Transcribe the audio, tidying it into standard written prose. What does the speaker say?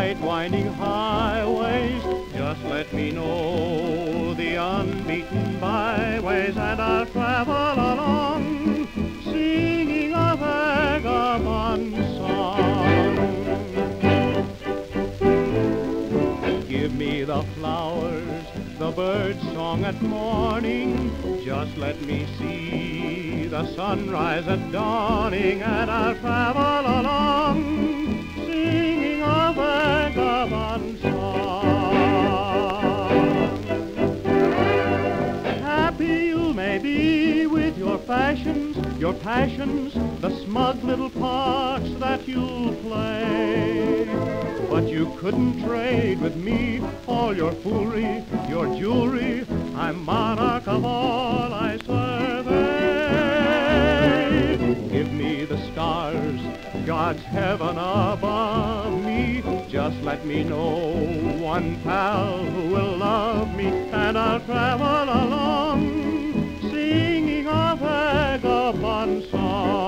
great winding highways. Just let me know the unbeaten byways, and I'll travel along, singing a vagabond song. Give me the flowers, the bird's song at morning. Just let me see the sunrise at dawning, and I'll travel along, singing a vagabond song. Happy you may be with your fashions, your passions, the smug little parts that you'll play. But you couldn't trade with me all your foolery, your jewelry. I'm monarch of all I survey. Give me the stars, God's heaven above me. Just let me know one pal who will love me, and I'll travel along, singing a vagabond song.